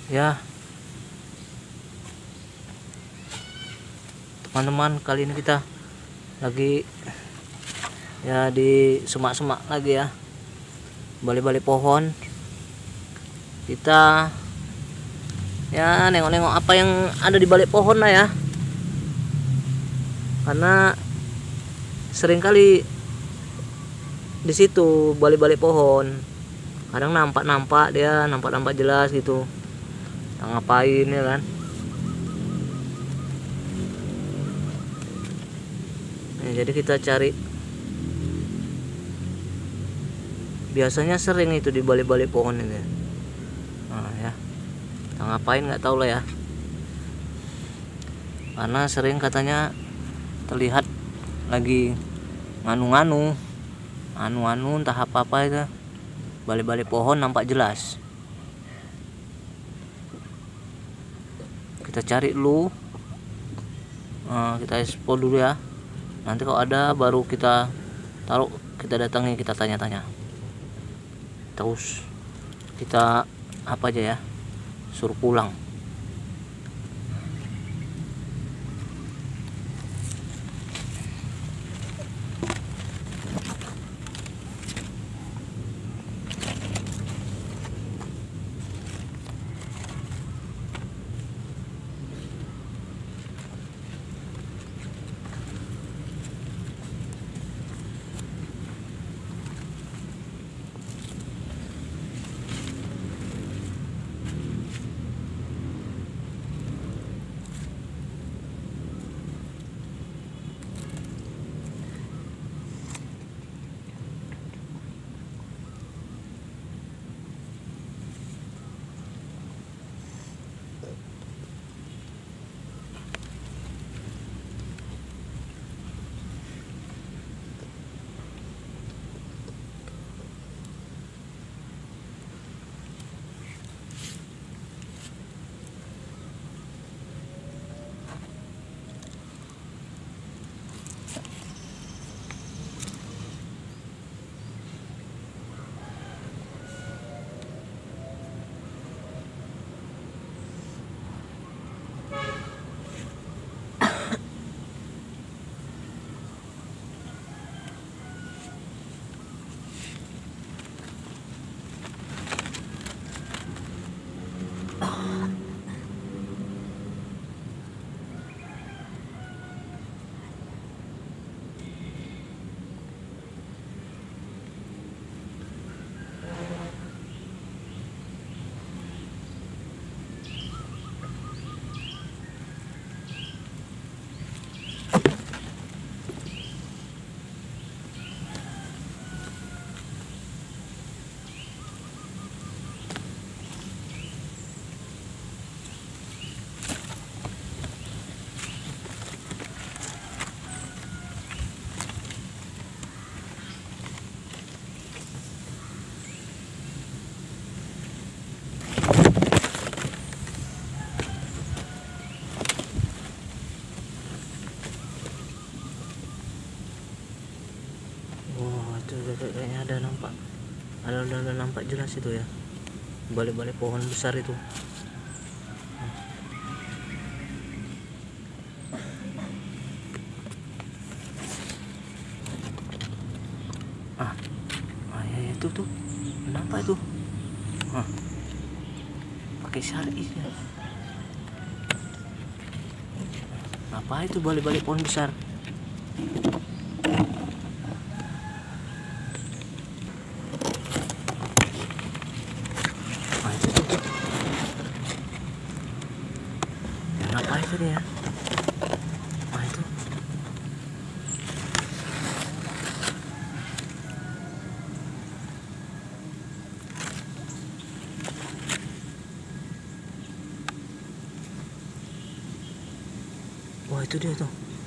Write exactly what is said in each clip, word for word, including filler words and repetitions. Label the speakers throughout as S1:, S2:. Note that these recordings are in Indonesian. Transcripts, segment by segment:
S1: Ya teman-teman, kali ini kita lagi ya di semak-semak lagi ya, balik-balik pohon. Kita ya nengok-nengok apa yang ada di balik pohon lah ya, karena seringkali di situ balik-balik pohon kadang nampak-nampak dia nampak-nampak jelas gitu, nah, ngapain ya kan. Nah, jadi kita cari, biasanya sering itu di balik-balik pohon ini. Nah, ya nah, ngapain nggak tahu lah ya, karena sering katanya terlihat lagi nganu-nganu anu-anu entah apa-apa itu, balik-balik pohon nampak jelas. Kita cari dulu, nah, kita explore dulu ya, nanti kalau ada baru kita taruh, kita datangi, kita tanya-tanya. Terus kita apa aja ya, suruh pulang. Kayaknya ada nampak, ada, ada, ada nampak jelas itu ya, balik-balik pohon besar itu. Ah, ah ya, itu tuh nampak itu, ah, pakai syari ya. Apa itu balik-balik pohon besar? Apa itu dia? Wah itu. Wah itu dia tuh.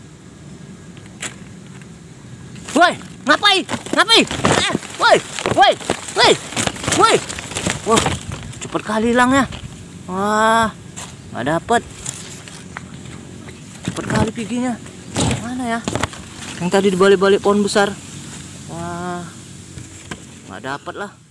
S1: Woi, ngapain? Ngapain? Eh, woi, woi, woi, woi. Wah, cepet kali hilangnya. Wah, nggak dapet. Cepet kali piginya. Mana ya? Yang tadi di balik-balik pohon besar. Wah, nggak dapet lah.